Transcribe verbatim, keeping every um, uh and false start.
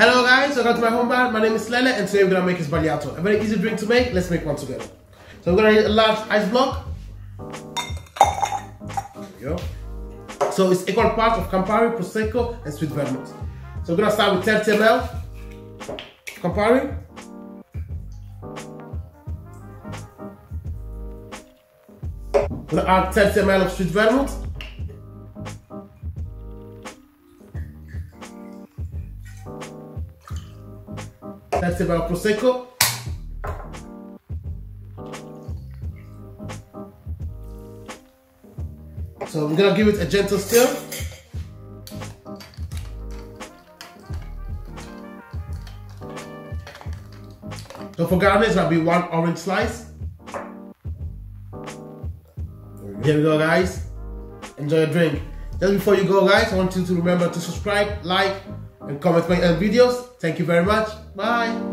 Hello guys, welcome to my home bar. My name is Lele and today we're gonna make a sbagliato. A very easy drink to make. Let's make one together. So we're gonna need a large ice block. There we go. So it's equal parts of Campari, Prosecco and sweet vermouth. So we're gonna start with thirty milliliters Campari. We're gonna add thirty milliliters of sweet vermouth. thirty milliliters Prosecco. So we're gonna give it a gentle stir. So for garnish, that'll be one orange slice. Here we go, guys. Enjoy your drink. Just before you go, guys, I want you to remember to subscribe, like, and comment my videos. Thank you very much. Bye.